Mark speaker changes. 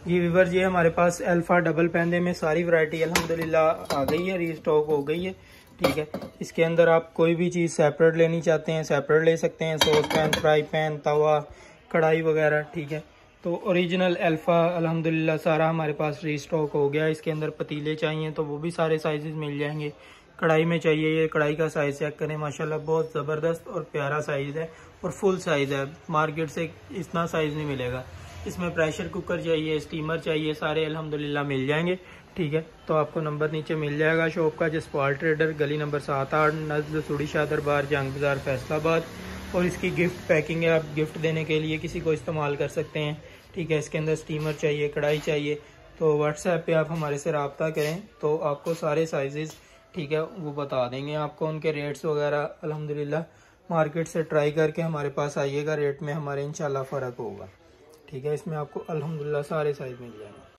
Speaker 1: जी viewers, ये हमारे पास alpha double पैंदे में सारी वैरायटी अल्हम्दुलिल्लाह आ गई है, रीस्टॉक हो गई है। ठीक है, इसके अंदर आप कोई भी चीज़ सेपरेट लेनी चाहते हैं सेपरेट ले सकते हैं, sauce pan, fry pan, tawa, kadai वगैरह। ठीक है, तो ओरिजिनल अल्फ़ा अल्हम्दुलिल्लाह सारा हमारे पास रीस्टॉक हो गया। इसके अंदर पतीले चाहिए तो वो भी सारे साइज़ मिल जाएंगे। कढ़ाई में चाहिए, ये कढ़ाई का साइज़ चेक करें, माशाल्लाह बहुत ज़बरदस्त और प्यारा साइज़ है और फुल साइज़ है, मार्केट से इतना साइज़ नहीं मिलेगा। इसमें प्रेशर कुकर चाहिए, स्टीमर चाहिए, सारे अल्हम्दुलिल्लाह मिल जाएंगे। ठीक है, तो आपको नंबर नीचे मिल जाएगा शॉप का, जसपाल ट्रेडर, गली नंबर 7-8, नज़र सूड़ी शाह दरबार, जंग बाज़ार, फैसलाबाद। और इसकी गिफ्ट पैकिंग है, आप गिफ्ट देने के लिए किसी को इस्तेमाल कर सकते हैं। ठीक है, इसके अंदर स्टीमर चाहिए, कढ़ाई चाहिए तो व्हाट्सएप पे आप हमारे से रब्ता करें तो आपको सारे साइजेस, ठीक है, वो बता देंगे आपको, उनके रेट्स वगैरह। अल्हम्दुलिल्लाह मार्केट से ट्राई करके हमारे पास आइएगा, रेट में हमारे इंशाल्लाह फ़र्क होगा। ठीक है, इसमें आपको अल्हम्दुलिल्लाह सारे साइज मिल जाएंगे।